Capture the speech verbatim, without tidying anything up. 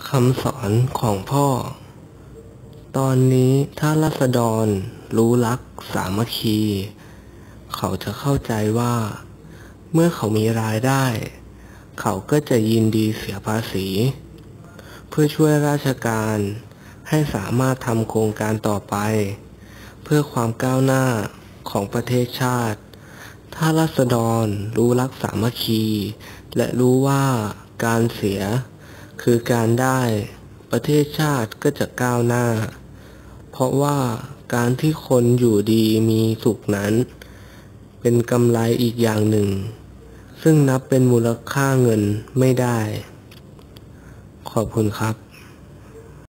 คำสอนของพ่อตอนนี้ถ้าราษฎรรู้รักสามัคคีเขาจะเข้าใจว่าเมื่อเขามีรายได้เขาก็จะยินดีเสียภาษีเพื่อช่วยราชการให้สามารถทำโครงการต่อไปเพื่อความก้าวหน้าของประเทศชาติถ้าราษฎรรู้รักสามัคคีและรู้ว่าการเสียคือการได้ประเทศชาติก็จะก้าวหน้าเพราะว่าการที่คนอยู่ดีมีสุขนั้นเป็นกำไรอีกอย่างหนึ่งซึ่งนับเป็นมูลค่าเงินไม่ได้ขอบคุณครับ